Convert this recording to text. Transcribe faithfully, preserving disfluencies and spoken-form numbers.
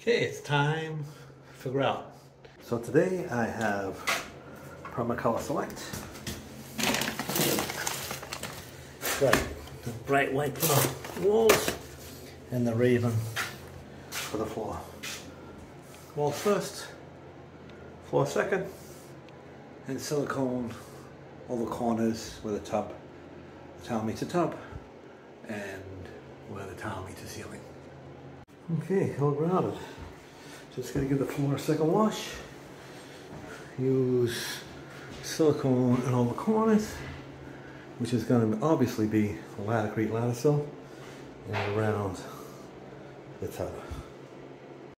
Okay, it's time for grout. So today I have Permacolor Select. Got the bright white for the walls and the Raven for the floor. Walls first, floor second, and silicone all the corners where the tub, the tile meets the tub, and where the tile meets the ceiling. Okay, all grouted. Just gonna give the floor a second wash. Use silicone in all the corners, which is gonna obviously be laddercrete ladder sill, and around the tub.